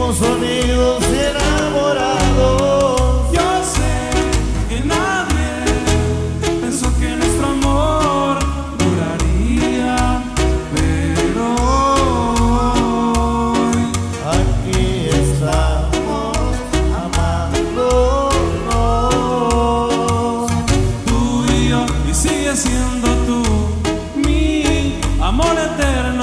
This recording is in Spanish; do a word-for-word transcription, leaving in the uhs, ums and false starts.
fuimos unidos y enamorados. Yo sé que nadie pensó que nuestro amor duraría, pero hoy aquí estamos amándonos, tú y yo, y sigue siendo tú mi amor eterno.